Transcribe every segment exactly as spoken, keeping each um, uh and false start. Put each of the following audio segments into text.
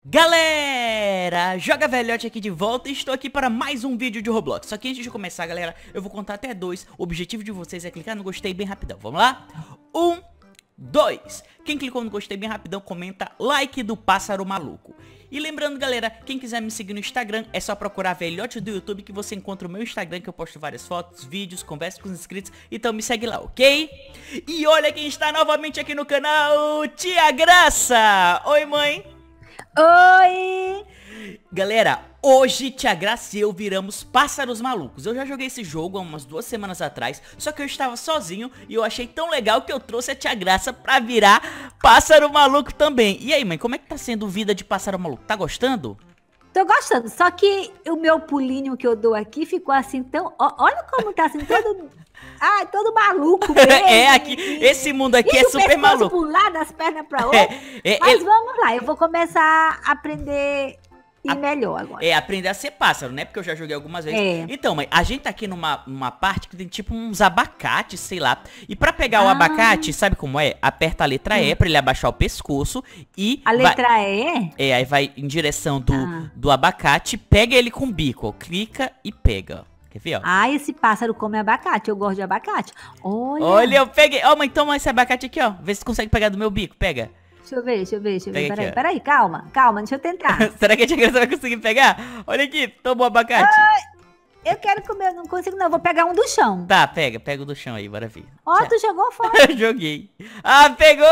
Galera, Joga Velhote aqui de volta e estou aqui para mais um vídeo de Roblox. Só que antes de começar, galera, eu vou contar até dois. O objetivo de vocês é clicar no gostei bem rapidão. Vamos lá? Um, dois. Quem clicou no gostei bem rapidão, comenta like do pássaro maluco. E lembrando, galera, quem quiser me seguir no Instagram, é só procurar Velhote do YouTube que você encontra o meu Instagram, que eu posto várias fotos, vídeos, converso com os inscritos. Então me segue lá, ok? E olha quem está novamente aqui no canal, Tia Graça! Oi, mãe! Oi! Galera, hoje Tia Graça e eu viramos pássaros malucos. Eu já joguei esse jogo há umas duas semanas atrás, só que eu estava sozinho e eu achei tão legal que eu trouxe a Tia Graça pra virar pássaro maluco também. E aí, mãe, como é que tá sendo vida de pássaro maluco? Tá gostando? Tô gostando, só que o meu pulinho que eu dou aqui ficou assim tão... Ó, olha como tá assim, todo... Ai, todo maluco mesmo. É, aqui, esse mundo aqui e é super maluco. Pro lado, as pernas pra outra. É, é, Mas é... vamos lá, eu vou começar a aprender e a... melhor agora. É, aprender a ser pássaro, né? Porque eu já joguei algumas vezes. É. Então, mãe, a gente tá aqui numa, numa parte que tem tipo uns abacates, sei lá. E pra pegar ah. o abacate, sabe como é? Aperta a letra E pra ele abaixar o pescoço e... A letra vai... E? É, aí vai em direção do, ah. do abacate, pega ele com o bico, ó, clica e pega. Quer ver, ó? Ah, esse pássaro come abacate, eu gosto de abacate. Olha. Olha, eu peguei. Ó, oh, mãe, toma esse abacate aqui, ó. Vê se tu consegue pegar do meu bico, pega. Deixa eu ver, deixa eu ver, deixa eu ver. Pega Peraí, aqui, peraí, calma, calma, deixa eu tentar. Será que a Tia Graça vai conseguir pegar? Olha aqui, toma o abacate. Ai, eu quero comer, eu não consigo não, eu vou pegar um do chão. Tá, pega, pega o do chão aí, bora ver. Ó, oh, tu jogou fora. Eu joguei. Ah, pegou!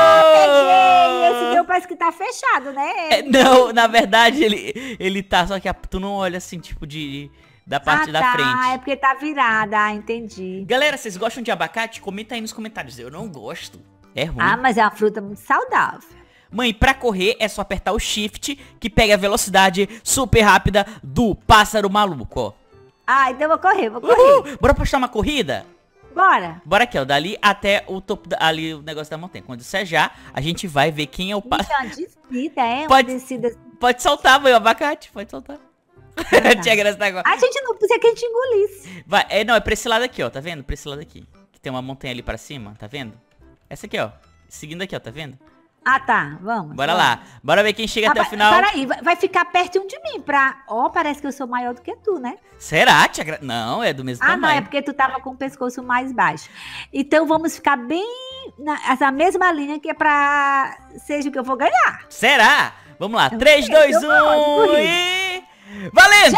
Ah, peguei! Esse meu parece que tá fechado, né? É, não, na verdade ele, ele tá, só que a, tu não olha assim, tipo de... Da parte ah, da tá. frente. Ah, é porque tá virada, ah, entendi. Galera, vocês gostam de abacate? Comenta aí nos comentários. Eu não gosto. É ruim. Ah, mas é uma fruta muito saudável. Mãe, pra correr é só apertar o shift, que pega a velocidade super rápida do pássaro maluco, ó. Ah, então eu vou correr, vou correr. Uhul! Bora postar uma corrida? Bora. Bora aqui, ó, dali até o topo, da, ali o negócio da montanha. Quando sejar, a gente vai ver quem é o pássaro. Uma descida, é? Pode, uma descida. Pode soltar, mãe, o abacate, pode soltar. Tia Graça tá agora. A gente não precisa que a gente engolisse. Vai, é, não, é pra esse lado aqui, ó, tá vendo? Pra esse lado aqui. Que tem uma montanha ali pra cima, tá vendo? Essa aqui, ó. Seguindo aqui, ó, tá vendo? Ah, tá, vamos. Bora vamos. lá. Bora ver quem chega ah, até o final. Peraí, vai ficar pertinho de mim pra... Ó, oh, parece que eu sou maior do que tu, né? Será, Tia Graça? Não, é do mesmo ah, tamanho. Ah, não, é porque tu tava com o pescoço mais baixo. Então vamos ficar bem nessa mesma linha que é pra... Seja o que eu vou ganhar. Será? Vamos lá. três, dois, um e... Valendo!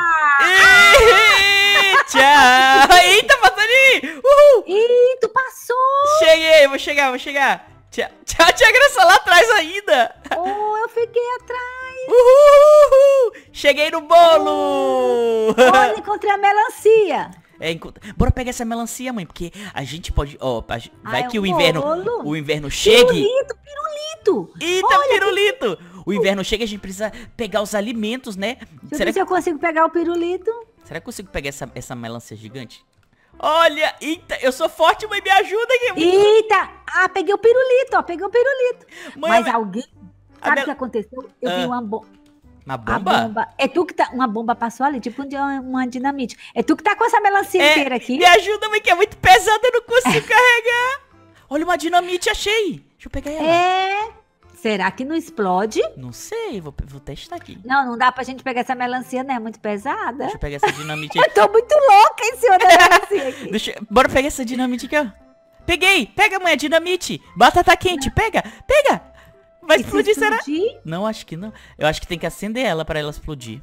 Tchau! Tchau! Eita, passarinho! Uhul! Ih, tu passou! Cheguei, vou chegar, vou chegar. Tchau, tchau, Tia Graça lá atrás ainda. Oh, eu fiquei atrás. Uhul! Cheguei no bolo! Olha, encontrei a melancia. É, encontra... Bora pegar essa melancia, mãe, porque a gente pode... Ó, a... vai ah, que é um o inverno... bolo. O inverno chegue... Pirulito, pirulito! Eita, Olha, pirulito! Que... O inverno chega, a gente precisa pegar os alimentos, né? Deixa eu Será ver que... se eu consigo pegar o pirulito. Será que eu consigo pegar essa, essa melancia gigante? Olha, eita, eu sou forte, mãe, me ajuda aqui. Eita, ah, peguei o pirulito, ó, peguei o pirulito. Mãe, Mas me... alguém, sabe o me... que aconteceu? Eu ah. vi uma bomba. Uma bomba? bomba? É tu que tá, uma bomba passou ali, tipo uma, uma dinamite. É tu que tá com essa melancia é, inteira aqui. Me ajuda, mãe, que é muito pesada, eu não consigo carregar. Olha uma dinamite, achei. Deixa eu pegar ela. É... Será que não explode? Não sei, vou, vou testar aqui. Não, não dá pra gente pegar essa melancia, né? É muito pesada. Deixa eu pegar essa dinamite aqui. Eu tô muito louca em cima da melancia aqui. Deixa, bora pegar essa dinamite aqui, ó. Peguei! Pega, mãe, a dinamite. Batata quente, pega, pega. Vai e explodir, se explodir, será? Não, acho que não. Eu acho que tem que acender ela pra ela explodir.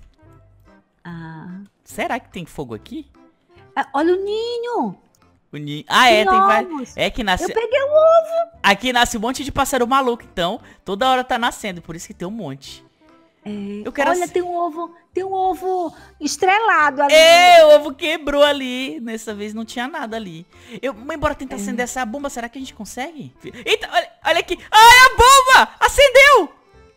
Ah. Será que tem fogo aqui? Ah, olha o ninho. O ninho. Ah, é, tem vários. É que nasce... Eu peguei o ovo. Aqui nasce um monte de pássaro maluco, então. Toda hora tá nascendo, por isso que tem um monte. É... Eu quero... Olha, tem um ovo, tem um ovo estrelado ali. É, o ovo quebrou ali. Dessa vez não tinha nada ali. Eu, mãe, bora tentar é. acender essa bomba. Será que a gente consegue? Eita, olha, olha aqui. Ai, a bomba! Acendeu!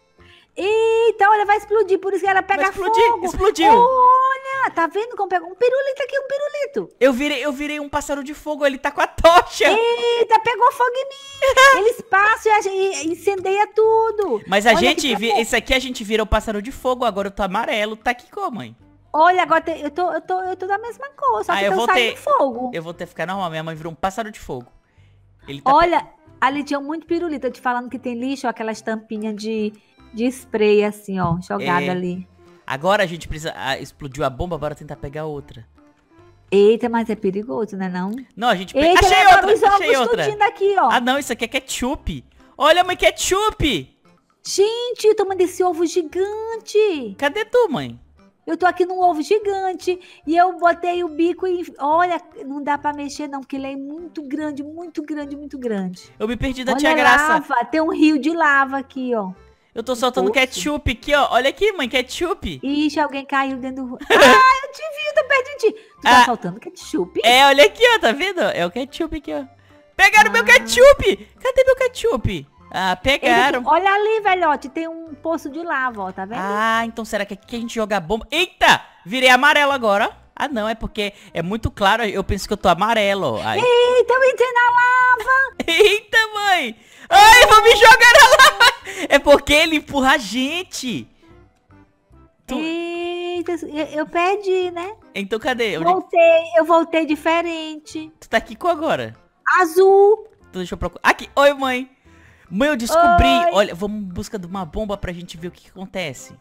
Eita, olha, vai explodir, por isso que ela pega vai explodir, fogo. Explodiu. Olha, tá vendo como pegou um pirulito aqui, um pirulito. Eu virei, eu virei um pássaro de fogo, ele tá com a tocha. Eita, pegou fogo em mim. Eles passam e, e incendeia tudo. Mas a olha gente, esse aqui a gente vira o pássaro de fogo, agora eu tô amarelo, tá aqui como, mãe? Olha, agora te, eu, tô, eu, tô, eu tô da mesma cor, só ah, que eu tô saindo ter, fogo. Eu vou ter que ficar normal, minha mãe virou um pássaro de fogo. Ele tá olha, ali tinha muito pirulito, eu te falando que tem lixo, aquelas tampinhas de... de spray, assim, ó, jogada É. ali. Agora a gente precisa... Ah, explodiu a bomba, bora tentar pegar outra. Eita, mas é perigoso, né não? Não, a gente... Pe... Eita, Achei levaram os outra, achei ovos outra. tudinho daqui, ó. Ah, não, isso aqui é ketchup. Olha, mãe, ketchup. Gente, eu tô mandando esse ovo gigante. Cadê tu, mãe? Eu tô aqui num ovo gigante e eu botei o bico e... Olha, não dá pra mexer não, porque ele é muito grande, muito grande, muito grande. Eu me perdi da Olha tia a Graça. lava, tem um rio de lava aqui, ó. Eu tô soltando Poxa. ketchup aqui, ó. Olha aqui, mãe, ketchup. Ixi, alguém caiu dentro do... Ah, eu te vi, eu tô perto de ti. Tu tá Ah. soltando ketchup? É, olha aqui, ó, tá vendo? É o ketchup aqui, ó. Pegaram Ah. meu ketchup. Cadê meu ketchup? Ah, pegaram. Ele- Olha ali, velhote, tem um poço de lava, ó, tá vendo? Ah, então será que aqui a gente joga bomba? Eita! Virei amarelo agora. Ah, não, é porque é muito claro. Eu penso que eu tô amarelo, ó. Aí. Eita, eu entrei na lava. Eita, mãe! Ai, vou me jogar na lava! É porque ele empurra a gente. Tu- Eita, eu, eu perdi, né? Então cadê? Onde- Voltei, eu voltei diferente. Tu tá aqui com agora? Azul. Então deixa eu procurar. Aqui, oi, mãe. Mãe, eu descobri. Oi. Olha, vamos em busca de uma bomba pra gente ver o que, que acontece.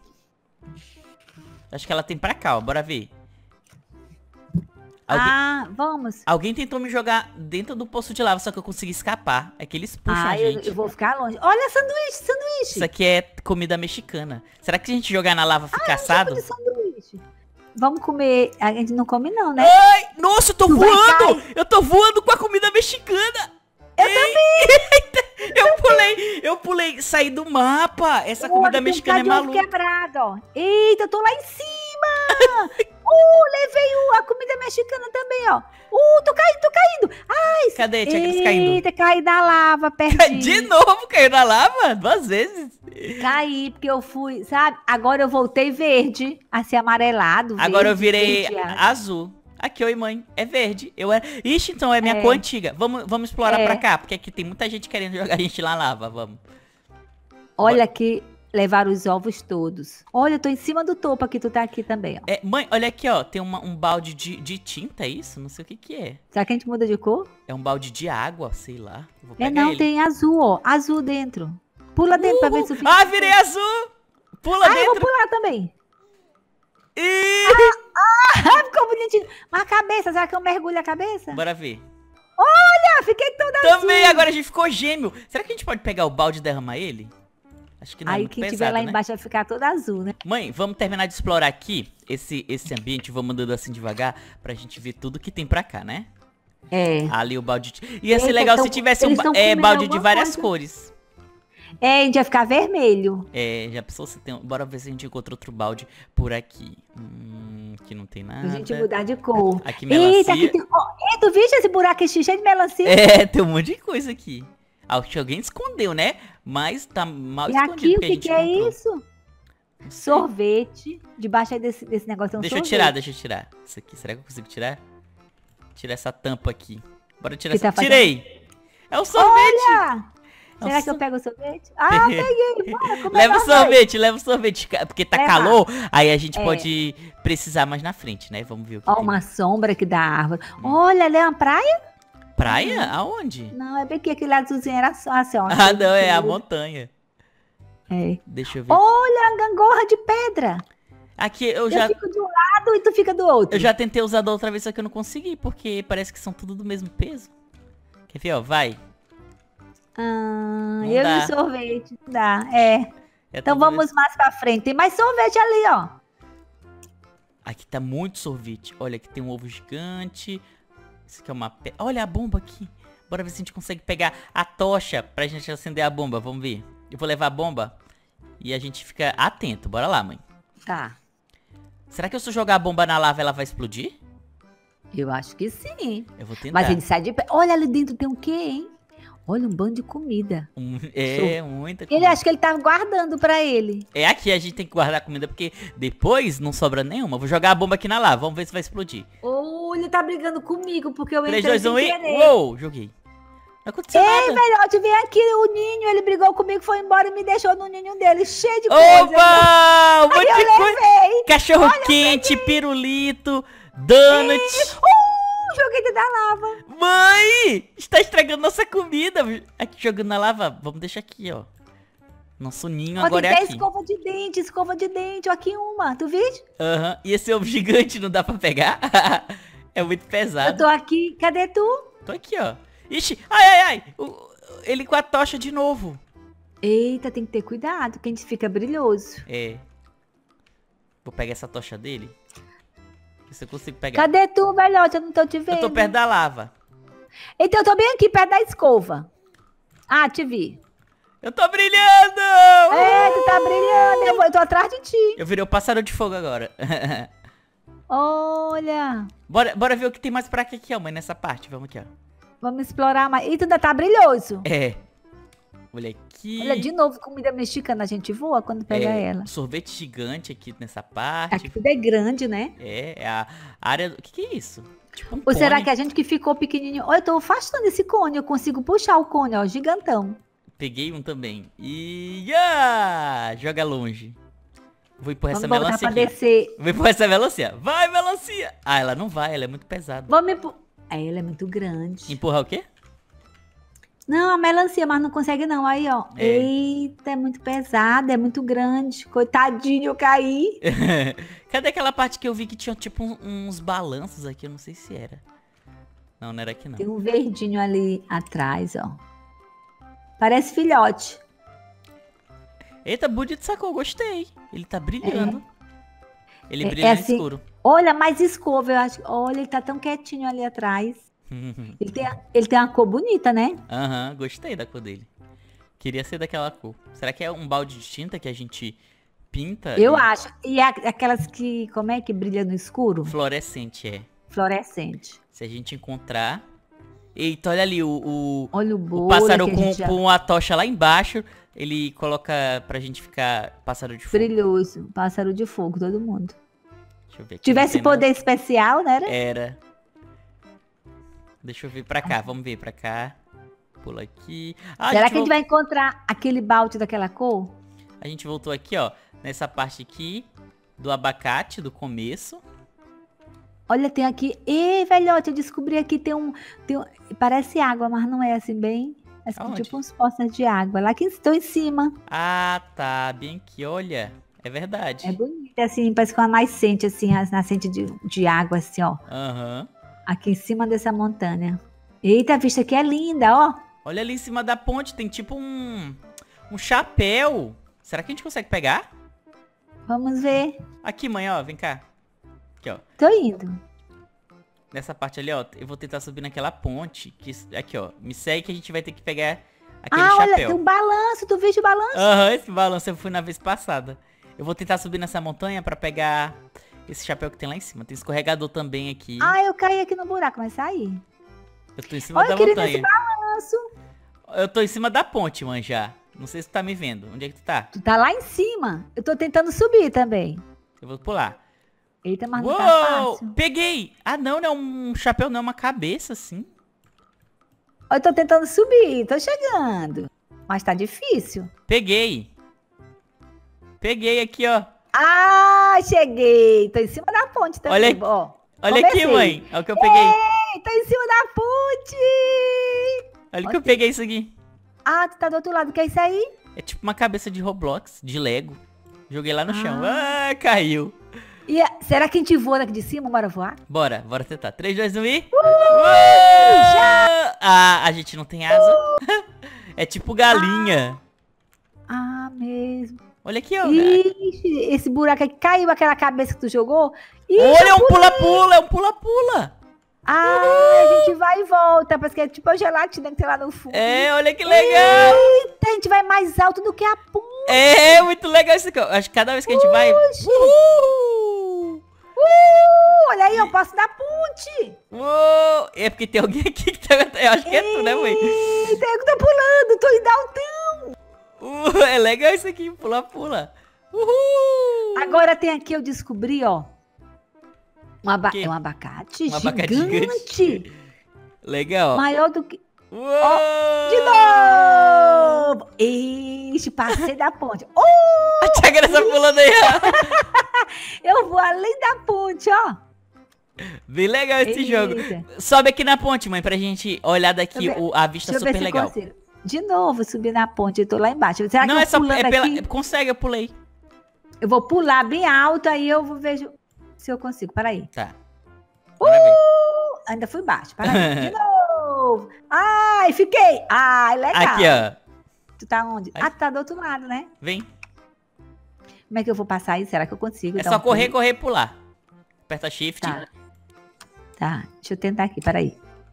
Acho que ela tem pra cá, ó. Bora ver. Alguém, Ah, vamos. alguém tentou me jogar dentro do poço de lava, só que eu consegui escapar. É que eles puxam Ah, a eu, gente. eu vou ficar longe. Olha, sanduíche, sanduíche. Isso aqui é comida mexicana. Será que se a gente jogar na lava fica Tipo assado? de sanduíche. Vamos comer. A gente não come não, né? Ai, nossa, eu tô Tu vai voando! Eu tô voando com a comida mexicana! Eu também! Eu pulei, eu pulei, saí do mapa. Essa Olha, comida tem um mexicana é bocado de ovo maluca. quebrado, ó. Eita, eu tô lá em cima. uh, levei o- a comida mexicana também, ó. Uh, tô caindo, tô caindo. Ai, Cadê? Tia Cris caindo. eita, caí da lava, perdi. De novo caiu na lava? Duas vezes? Caí, porque eu fui, sabe? Agora eu voltei verde, assim, amarelado. Agora eu verde, virei verdeado. azul. Aqui, oi, mãe. É verde. Eu era... Ixi, então é minha É. cor antiga. Vamos, vamos explorar É. pra cá, porque aqui tem muita gente querendo jogar a gente lá na lava. Vamos. Olha aqui, levaram os ovos todos. Olha, eu tô em cima do topo aqui, tu tá aqui também, ó. É, mãe, olha aqui, ó. Tem uma- um balde de, de tinta, é isso? Não sei o que que é. Será que a gente muda de cor? É um balde de água, sei lá. Eu vou É, pegar não, ele. tem azul, ó. Azul dentro. Pula dentro pra ver se o Ah, virei azul! Pula Ah, eu vou dentro! pular também. Ih! Ah, ficou bonitinho. Mas a cabeça, será que eu mergulho a cabeça? Bora ver. Ah, fiquei toda Também, azul. agora a gente ficou gêmeo. Será que a gente pode pegar o balde e derramar ele? Acho que não é Aí muito quem pesado, tiver lá né? embaixo vai ficar toda azul, né? Mãe, vamos terminar de explorar aqui esse, esse ambiente. Vamos andando assim devagar pra gente ver tudo que tem pra cá, né? É. Ali o balde... de- Ia ser Eita, legal tão- se tivesse um eles ba- tão é, comendo balde de alguma várias coisa. cores. É, a gente vai ficar vermelho. É, já pensou se tem... um- Bora ver se a gente encontra outro balde por aqui. Hum, aqui não tem nada. Pra gente mudar de cor. Aqui Eita, melancia. aqui tem... Ó, ei, tu viste esse buraco aqui cheio de melancia? É, tem um monte de coisa aqui. Acho que alguém escondeu, né? Mas tá mal E escondido. aqui, o porque a que, gente que é encontrou. isso? Sorvete. Debaixo aí desse, desse negócio tem um Deixa eu sorvete. tirar, deixa eu tirar. Isso aqui, será que eu consigo tirar? Tirar essa tampa aqui. Bora tirar Que essa. tá fazendo? Tirei! É o sorvete! Olha! Será Nossa. que eu pego o sorvete? Ah, peguei! Bora comer Leva o nós dois. sorvete, leva o sorvete. ca- Porque tá Leva. calor, aí a gente É. pode precisar mais na frente, né? Vamos ver o que Ó, tem. uma sombra aqui da árvore. Olha, ali é uma praia? Praia? Aonde? Não, é bem que aquele azulzinho era só assim, ó. Ah, não, é a montanha. É. Deixa eu ver. Olha a gangorra de pedra. Aqui eu Eu já, fico de um lado e tu fica do outro. eu já tentei usar da outra vez, só que eu não consegui, porque parece que são tudo do mesmo peso. Quer ver, ó? Vai. Ah, Não eu dá. e o sorvete. Não dá, é. É Então tudo vamos mais pra frente. Tem mais sorvete ali, ó. Aqui tá muito sorvete. Olha, aqui tem um ovo gigante. Isso aqui é uma... Pe... Olha a bomba aqui. Bora ver se a gente consegue pegar a tocha pra gente acender a bomba. Vamos ver. Eu vou levar a bomba e a gente fica atento. Bora lá, mãe. Tá. Será que eu se eu jogar a bomba na lava, ela vai explodir? Eu acho que sim. Eu vou tentar. Mas ele sai de pé. Olha ali dentro tem o quê, hein? Olha um bando de comida. Um- É, muita Ele comida. acha que ele tá guardando pra ele. É aqui, a gente tem que guardar a comida, porque depois não sobra nenhuma. Vou jogar a bomba aqui na lava. Vamos ver se vai explodir. Ou ele tá brigando comigo porque eu três, entrei dois, um sem e... querer. Uou, joguei. Não aconteceu Ei, nada. velhote, vem aqui o ninho. Ele brigou comigo, foi embora e me deixou no ninho dele, cheio de coisa. Opa! Um monte Aí de eu coisa. levei. Cachorro quente, pirulito, donut. Uh, joguei dentro da lava. Mãe! Está estragando nossa comida. Aqui jogando na lava. Vamos deixar aqui, ó. Nosso ninho Ó, agora tem é até aqui. escova de dente, escova de dente. Ó, aqui uma, tu viu? Aham. E esse ovo gigante não dá pra pegar? É muito pesado. Eu tô aqui, cadê tu? Tô aqui, ó. Ixi, ai, ai, ai. O- ele com a tocha de novo. Eita, tem que ter cuidado, que a gente fica brilhoso. É. Vou pegar essa tocha dele. Ver se eu consigo pegar. Cadê tu, velhote? Eu não tô te vendo. Eu tô perto da lava. Então eu tô bem aqui, perto da escova. Ah, te vi. Eu tô brilhando! É, tu tá brilhando. Eu, vou, eu tô atrás de ti. Eu virei o pássaro de fogo agora. Olha. bora, bora ver o que tem mais pra cá aqui, ó, mãe, nessa parte. Vamos aqui, ó. Vamos explorar mais. E tu ainda tá brilhoso. É. Olha aqui. Olha, de novo, comida mexicana. A gente voa quando pega É, ela. sorvete gigante aqui nessa parte. Aqui tudo é grande, né? É, é a área... O que que é isso? Tipo um Ou será cone. que a gente que ficou pequenininho... Olha, eu tô afastando esse cone. Eu consigo puxar o cone, ó. Gigantão. Peguei um também. E... Ah, joga longe. Vou empurrar essa Vamos voltar melancia pra aqui. descer. Vou empurrar essa melancia. Vai, melancia! Ah, ela não vai, ela é muito pesada. Vamos empu... É, ela é muito grande. Empurrar o quê? Não, a melancia, mas não consegue não. Aí, ó. É. Eita, é muito pesada, é muito grande. Coitadinho, eu caí. Cadê aquela parte que eu vi que tinha tipo um- uns balanços aqui? Eu não sei se era. Não, não era aqui não. Tem um verdinho ali atrás, ó. Parece filhote. Eita, bonito sacou, gostei. Ele tá brilhando. Ele É- brilha é no assim- escuro. Olha, mais escova, eu acho. Olha, ele tá tão quietinho ali atrás. Ele tem, a- ele tem uma cor bonita, né? Aham, gostei da cor dele. Queria ser daquela cor. Será que é um balde de tinta que a gente pinta? Eu e- acho. E a- aquelas que, como é que brilha no escuro? Fluorescente, é. Fluorescente. Se a gente encontrar... Eita, olha ali, o, o, Olha o o bolo pássaro que a com, gente já... com a tocha lá embaixo. Ele coloca pra gente ficar pássaro de fogo. Brilhoso. Pássaro de fogo, todo mundo. Deixa eu ver aqui. Tivesse não tem nada. poder especial, né? Era? Era. Deixa eu ver pra cá, vamos ver pra cá. Pula aqui. Ah, Será que a gente vol- vai encontrar aquele balde daquela cor? A gente voltou aqui, ó. Nessa parte aqui do abacate, do começo. Olha, tem aqui. Ê, velhote, eu descobri aqui, tem um, tem um- parece água, mas não é assim bem. É Aonde? tipo uns poços de água. Lá que estou em cima. Ah, tá. Bem aqui, olha. É verdade. É bonito, assim, parece que é uma nascente, assim, as nascente de, de água, assim, ó. Aham. Aqui em cima dessa montanha. Eita, a vista aqui é linda, ó. Olha ali em cima da ponte, tem tipo um... Um chapéu. Será que a gente consegue pegar? Vamos ver. Aqui, mãe, ó. Vem cá. Aqui, ó. Tô indo. Nessa parte ali, ó. Eu vou tentar subir naquela ponte. Que... Aqui, ó. Me segue que a gente vai ter que pegar aquele Ah, olha, chapéu. tem um balanço, tu viu o balanço? Aham, esse balanço eu fui na vez passada. Eu vou tentar subir nessa montanha pra pegar esse chapéu que tem lá em cima. Tem escorregador também aqui. Ah, eu caí aqui no buraco, mas saí. Eu tô em cima Olha, da eu queria nesse montanha. balanço. Eu tô em cima da ponte, mãe, já. Não sei se tu tá me vendo. Onde é que tu tá? Tu tá lá em cima. Eu tô tentando subir também. Eu vou pular. Eita, mas não Uou! tá fácil. Peguei! Ah, não, não é um chapéu, não. É uma cabeça, assim. Eu tô tentando subir, tô chegando. Mas tá difícil. Peguei. Peguei aqui, ó. Ah, cheguei. Tô em cima da ponte também. Olha- ó. Olha Comecei. aqui, mãe. Olha o que eu peguei. Ei, tô em cima da ponte. Olha o que eu peguei isso aqui. Ah, tu tá do outro lado. O que é isso aí? É tipo uma cabeça de Roblox, de Lego. Joguei lá no chão. Ah, caiu. E a- será que a gente voa daqui de cima? Bora voar? Bora, bora tentar. três, dois, um e... Uh! Já! Ah, a gente não tem asa. É tipo galinha. Ah, mesmo. Olha aqui, ó. Ixi, esse buraco aqui caiu aquela cabeça que tu jogou. Ixi, Olha, é eu um pula-pula, é um pula-pula. Ah, a gente vai e volta. Parece que é tipo a gelatina que tem lá no fundo. É, olha que legal. Eita, a gente vai mais alto do que a ponte. É, muito legal isso aqui. Acho que cada vez que a gente vai... Uhul! Uh, olha aí, eu passo da ponte. Uou! É porque tem alguém aqui que tá... Eu acho que é tu, né, mãe? Eita, eu que tô pulando, tô em Daltão. Uh, é legal isso aqui, pula-pula. Uhul! Agora tem aqui, eu descobri, ó. Um, aba Que? é um abacate Um abacate gigante. gigante. Legal. Maior do que... Uou! De novo. Ixi, passei da ponte. Oh, A Tia Graça pulando aí, ó. eu vou além da ponte, ó. Bem legal esse Eita. jogo. Sobe aqui na ponte, mãe, pra gente olhar daqui Deixa eu ver- o, a vista Deixa eu ver super se legal. consigo. De novo, subir na ponte. Eu tô lá embaixo. Será Não, que eu é só, pulando é pela, aqui? é- consegue, eu pulei. Eu vou pular bem alto, aí eu vou vejo se eu consigo. Peraí. Tá. Bora ver. Uh, ainda fui baixo. Peraí. De novo. Ai, fiquei. Ai, legal. Aqui, ó. Tu tá onde? Aqui. Ah, tu tá do outro lado, né? Vem. Como é que eu vou passar aí? Será que eu consigo? É dar só um correr, pulo? correr e pular. Aperta shift. Tá. Tá, deixa eu tentar aqui, peraí.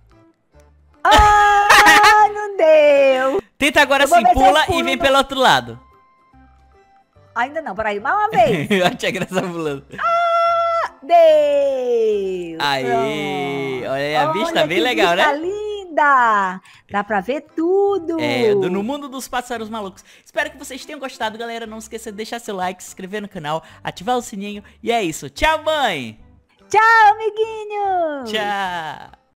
Ah, não deu. Tenta agora Eu vou sim, ver se eu pula e pulo vem no- pelo outro lado. Ainda não, peraí, mais uma vez. Olha a tia Graça pulando. Deu. Aê, Pronto. olha aí, a vista Olha bem que legal, vista né? linda. Dá pra ver tudo. É, do, no mundo dos pássaros malucos. Espero que vocês tenham gostado, galera. Não esqueça de deixar seu like, se inscrever no canal, ativar o sininho. E é isso. Tchau, mãe. Tchau, amiguinho. Tchau.